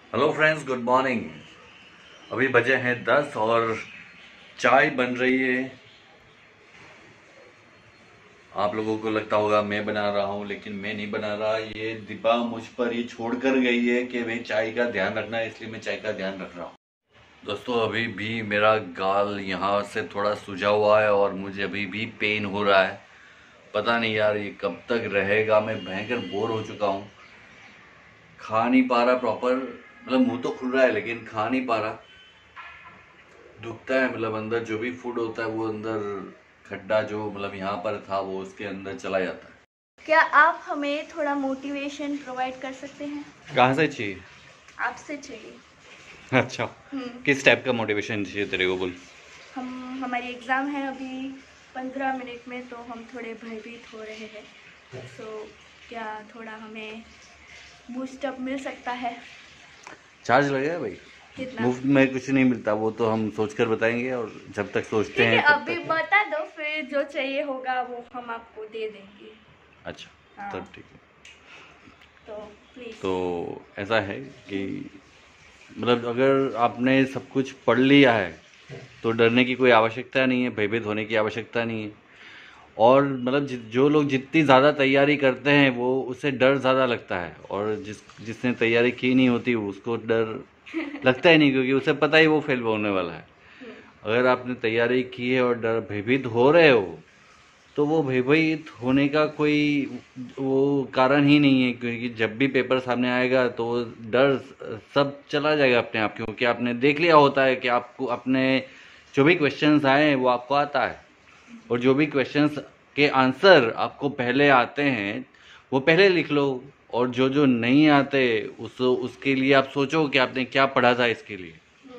Hello friends, good morning. अभी बजे हैं 10 और चाय बन रही है। आप लोगों को लगता होगा मैं बना रहा हूँ, लेकिन मैं नहीं बना रहा। ये दीपा मुझ पर ये छोड़ कर गई है कि भाई चाय का ध्यान रखना है, इसलिए मैं चाय का ध्यान रख रहा हूँ। दोस्तों, अभी भी मेरा गाल यहाँ से थोड़ा सूजा हुआ है और मुझे अभी भी पेन हो रहा है। पता नहीं यार ये कब तक रहेगा। मैं भयंकर बोर हो चुका हूँ। खा नहीं पा रहा प्रॉपर, मतलब मुंह तो खुल रहा है लेकिन खा नहीं पा रहा। दुखता है, मतलब अंदर जो भी फूड होता है वो अंदर खड्डा जो मतलब यहाँ पर था वो उसके अंदर चला जाता है। क्या आप हमें थोड़ा मोटिवेशन प्रोवाइड कर सकते हैं? कहाँ से चाहिए? आपसे चाहिए। अच्छा, किस टाइप का मोटिवेशन चाहिए तेरे को, बोल। हमारी एग्ज़ाम है अभी 15 मिनट में, तो हम थोड़े भयभीत हो रहे हैं। सो क्या थोड़ा हमें बूस्टअप मिल सकता है? चार्ज लगेगा भाई? कितना? मुफ्त में कुछ नहीं मिलता, वो तो हम सोच कर बताएंगे और जब तक सोचते ठीक है, हैं तब अभी तक। बता दो, फिर जो चाहिए होगा वो हम आपको दे देंगे। अच्छा, हाँ, तब ठीक है। तो प्लीज़। तो ऐसा है कि मतलब अगर आपने सब कुछ पढ़ लिया है तो डरने की कोई आवश्यकता नहीं है, भयभीत होने की आवश्यकता नहीं है। और मतलब जो लोग जितनी ज़्यादा तैयारी करते हैं वो उससे डर ज़्यादा लगता है, और जिसने तैयारी की नहीं होती उसको डर लगता ही नहीं, क्योंकि उसे पता ही वो फेल होने वाला है। अगर आपने तैयारी की है और डर भयभीत हो रहे हो तो वो भयभीत होने का कोई वो कारण ही नहीं है, क्योंकि जब भी पेपर सामने आएगा तो डर सब चला जाएगा अपने आप, क्योंकि आपने देख लिया होता है कि आपको अपने जो भी क्वेश्चंस आए हैं वो आपको आता है। और जो भी क्वेश्चंस के आंसर आपको पहले आते हैं वो पहले लिख लो, और जो जो नहीं आते उसके लिए आप सोचो कि आपने क्या पढ़ा था इसके लिए।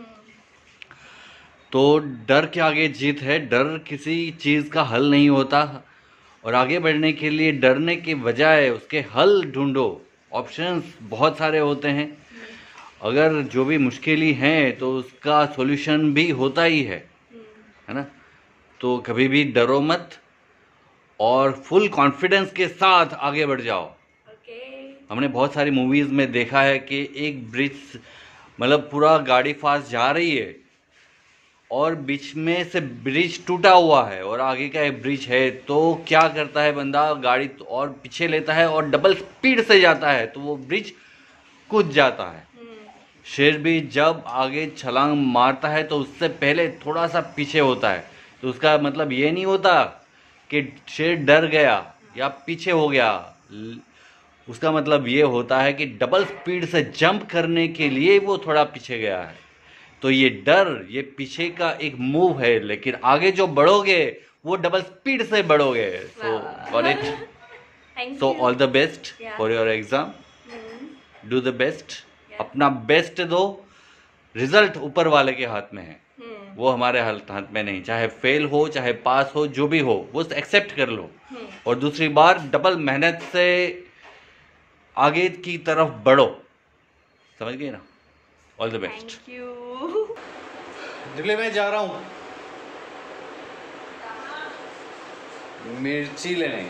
तो डर के आगे जीत है। डर किसी चीज़ का हल नहीं होता, और आगे बढ़ने के लिए डरने के बजाय उसके हल ढूंढो। ऑप्शंस बहुत सारे होते हैं। अगर जो भी मुश्किलें हैं तो उसका सॉल्यूशन भी होता ही है ना। तो कभी भी डरो मत और फुल कॉन्फिडेंस के साथ आगे बढ़ जाओ। ओके। हमने बहुत सारी मूवीज में देखा है कि एक ब्रिज, मतलब पूरा गाड़ी फास्ट जा रही है और बीच में से ब्रिज टूटा हुआ है और आगे का एक ब्रिज है, तो क्या करता है बंदा, गाड़ी और पीछे लेता है और डबल स्पीड से जाता है तो वो ब्रिज कूद जाता है। शेर भी जब आगे छलांग मारता है तो उससे पहले थोड़ा सा पीछे होता है। तो उसका मतलब ये नहीं होता कि शेर डर गया या पीछे हो गया। उसका मतलब ये होता है कि डबल स्पीड से जंप करने के लिए वो थोड़ा पीछे गया है। तो ये डर, ये पीछे का एक मूव है, लेकिन आगे जो बढ़ोगे वो डबल स्पीड से बढ़ोगे। So got it. Thank so you. All the best या। For your exam. Do the best, अपना बेस्ट दो। रिजल्ट ऊपर वाले के हाथ में है, वो हमारे हाथ में नहीं। चाहे फेल हो चाहे पास हो, जो भी हो वो एक्सेप्ट कर लो, और दूसरी बार डबल मेहनत से आगे की तरफ बढ़ो। समझ गए ना? All the best. Thank you. Delhi में जा रहा हूँ मिर्ची लेने।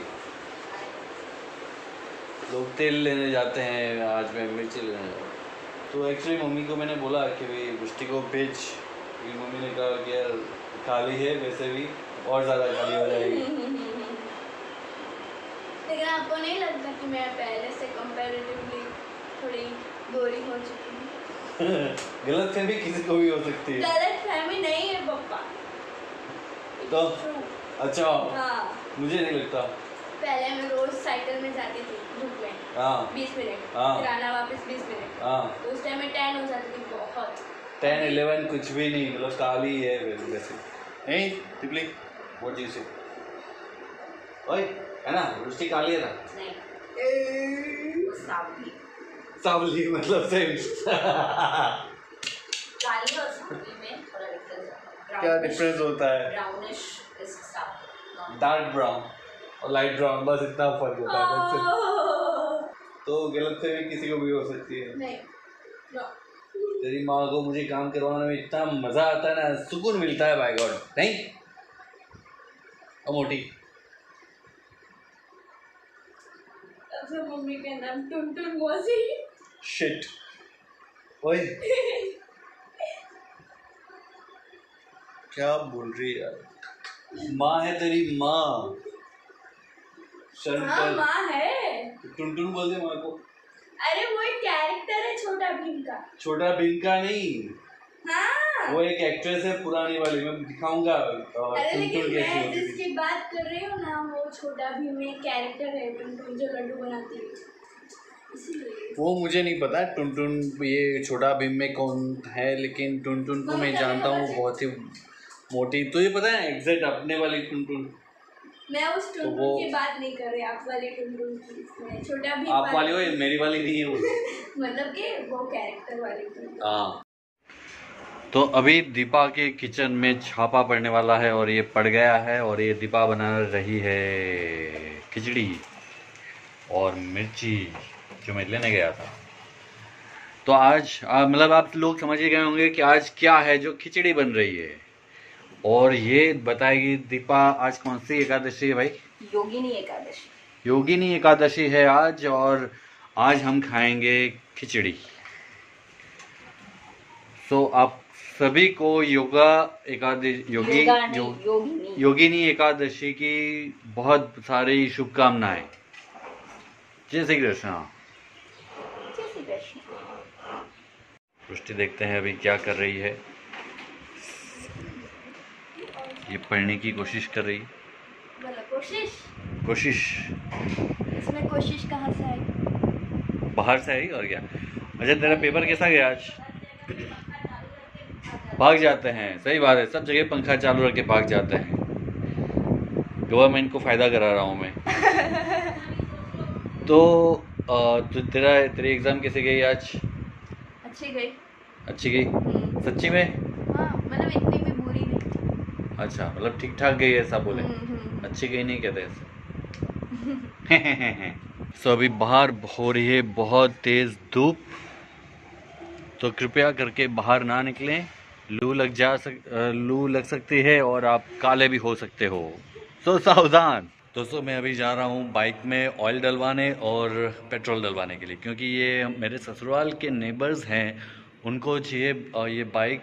लोग तेल लेने जाते हैं, आज मैं मिर्ची लेने जा रहा हूँ। तो एक्चुअली मम्मी को मैंने बोला कि भाई गुष्टी को भेज। फिर मम्मी ने कहा कि यार खाली है, वैसे भी और ज़्यादा खाली हो जाएगी। लेकिन आपको नहीं लगता कि मैं पहले से कंपैरेटिवली थोड़ी गोरी हो चुकी हूँ? गलत फहमी किसी को भी हो सकती है। गलत फहमी नहीं है पापा। तो True. अच्छा, हाँ, मुझे नहीं लगता। पहले मैं रोज साइकिल में जाती थी धूप में। हाँ 20 मिनट, हाँ फिर आना वापस 20 मिनट। हाँ। तो उस टाइम में टैन हो जाती थी बहुत। 10 11 कुछ भी नहीं, मतलब काली है वैसे। नहीं तिपली, व्हाट डू यू से? ओए, है ना, रुचि काली है ना? नहीं, वो सावली। सावली मतलब सेम। काली और सावली में थोड़ा डिफरेंस है। क्या डिफरेंस होता है? ब्राउनिश इज सावली। डार्क ब्राउन और लाइट ब्राउन, बस इतना फर्क होता है। तो गलतफहमी किसी को भी हो सकती है। नहीं, नो। तेरी माँ को मुझे काम करवाने में इतना मजा आता है ना, सुकून मिलता है, बाय गॉड। नहीं ओ मोटी। अब मम्मी का नाम टुनटुन मौसी। शिट। ओए क्या बोल रही है यार? माँ है तेरी माँ। हाँ माँ है। टुनटुन बोल दे माँ को। अरे वो एक कैरेक्टर है छोटा भीम का। छोटा भीम का नहीं, हाँ वो एक एक्ट्रेस है पुरानी वाली, मैं दिखाऊंगा। अरे लेकिन मैं जिसकी बात कर रही हूँ ना, वो छोटा भीम में कैरेक्टर है टुनटुन जो लड्डू बनाती है, इसीलिए। वो मुझे नहीं पता टुनटुन ये छोटा भीम में कौन है, लेकिन टुनटुन को मैं जानता हूँ, बहुत ही मोटी। तो ये पता है एग्जैक्ट अपने वाली टुनटुन। मैं उस टुनटुन की बात नहीं कर रही, आप वाली टुनटुन की। छोटा भीम आप वाली हो, मेरी वाली नहीं है वो। मतलब कि वो कैरेक्टर वाली। हाँ, तो अभी दीपा के किचन में छापा पड़ने वाला है और ये पड़ गया है, और ये दीपा बना रही है खिचड़ी और मिर्ची जो मैं लेने गया था। तो आज मतलब आप लोग समझ ही गए होंगे कि आज क्या है जो खिचड़ी बन रही है, और ये बताएगी दीपा आज कौन सी एकादशी है भाई? योगिनी एकादशी। योगिनी एकादशी है आज, और आज हम खाएंगे खिचड़ी। तो आप सभी को योगिनी एकादशी की बहुत सारी शुभकामनाएं। जय श्री कृष्ण। पुष्टि देखते हैं अभी क्या कर रही है। ये पढ़ने की कोशिश कर रही है। कोशिश इसमें कोशिश कहाँ से आई? बाहर से आई और क्या। अच्छा तेरा पेपर कैसा गया आज? भाग जाते हैं, सही बात है, सब जगह पंखा चालू रख के भाग जाते हैं। गवर्नमेंट को फायदा करा रहा हूँ मैं। तो तेरी एग्जाम कैसे गई आज? अच्छी गई। सच्ची में? हाँ, मतलब इतनी भी बुरी नहीं। अच्छा, मतलब ठीक ठाक गई ऐसा बोले। अच्छी गई नहीं कहते ऐसे। सो अभी बाहर हो रही है बहुत तेज धूप, तो कृपया करके बाहर ना निकलें, लू लग सकती है और आप काले भी हो सकते हो, तो सावधान। दोस्तों मैं अभी जा रहा हूँ बाइक में ऑयल डलवाने और पेट्रोल डलवाने के लिए, क्योंकि ये मेरे ससुराल के नेबर्स हैं, उनको चाहिए ये बाइक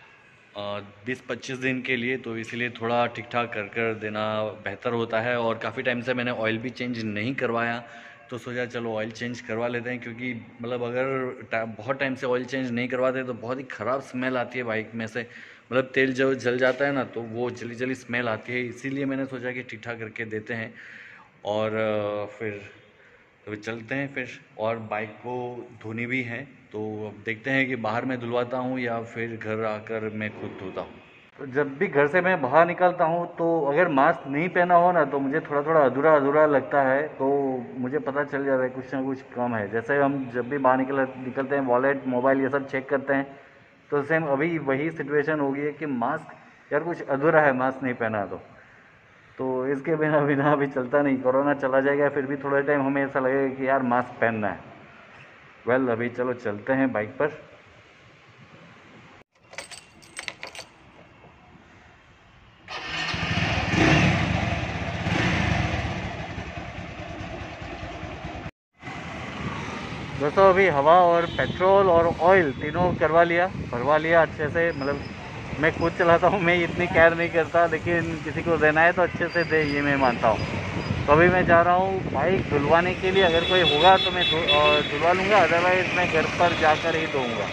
20-25 दिन के लिए, तो इसलिए थोड़ा ठीक ठाक कर देना बेहतर होता है। और काफ़ी टाइम से मैंने ऑयल भी चेंज नहीं करवाया, तो सोचा चलो ऑयल चेंज करवा लेते हैं, क्योंकि मतलब अगर बहुत टाइम से ऑयल चेंज नहीं करवाते तो बहुत ही ख़राब स्मेल आती है बाइक में से, मतलब तेल जब जल जाता है ना तो वो जली स्मेल आती है। इसीलिए मैंने सोचा कि ठीक ठाक करके देते हैं और फिर तो चलते हैं फिर। और बाइक को धोनी भी है, तो अब देखते हैं कि बाहर मैं धुलवाता हूँ या फिर घर आकर मैं खुद धोता हूँ। तो जब भी घर से मैं बाहर निकलता हूँ तो अगर मास्क नहीं पहना हो ना तो मुझे थोड़ा अधूरा लगता है, तो मुझे पता चल जाता है कुछ ना कुछ कम है। जैसे हम जब भी बाहर निकलते हैं वॉलेट मोबाइल ये सब चेक करते हैं, तो सेम अभी वही सिचुएशन हो गई है कि मास्क यार कुछ अधूरा है, मास्क नहीं पहना तो इसके बिना अभी चलता नहीं। कोरोना चला जाएगा फिर भी थोड़ा टाइम हमें ऐसा लगेगा कि यार मास्क पहनना है। वेल अभी चलो चलते हैं बाइक पर। दोस्तों अभी हवा और पेट्रोल और ऑयल तीनों भरवा लिया अच्छे से। मतलब मैं खुद चलाता हूँ, मैं इतनी केयर नहीं करता, लेकिन किसी को देना है तो अच्छे से दे, ये मैं मानता हूँ। तो अभी मैं जा रहा हूँ बाइक धुलवाने के लिए। अगर कोई होगा तो मैं धुलवा लूँगा, अदरवाइज़ मैं घर पर जाकर ही धोऊँगा।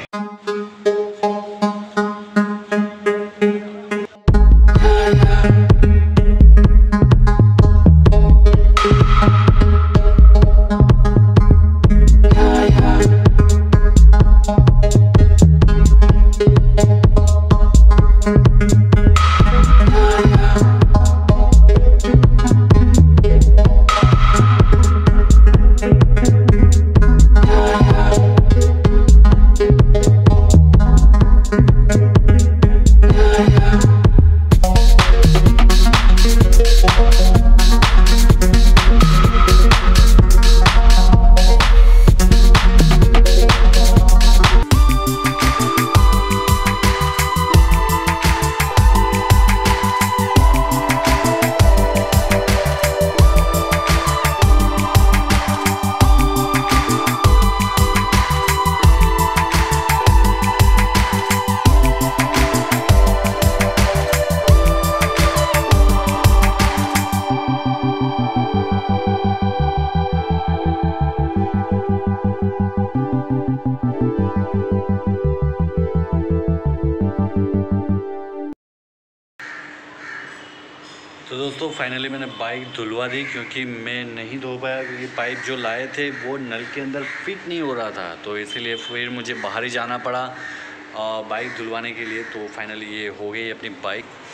तो दोस्तों फाइनली मैंने बाइक धुलवा दी, क्योंकि मैं नहीं धो पाया, क्योंकि पाइप जो लाए थे वो नल के अंदर फिट नहीं हो रहा था, तो इसीलिए फिर मुझे बाहर ही जाना पड़ा बाइक धुलवाने के लिए। तो फाइनली ये हो गई अपनी बाइक